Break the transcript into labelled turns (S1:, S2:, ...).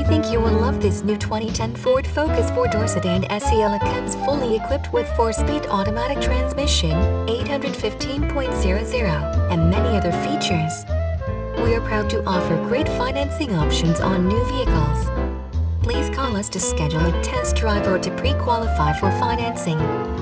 S1: think you will love this new 2010 Ford Focus 4-door sedan SEL. It comes fully equipped with 4-speed automatic transmission, 815.00, and many other features. We are proud to offer great financing options on new vehicles. Please call us to schedule a test drive or to pre-qualify for financing.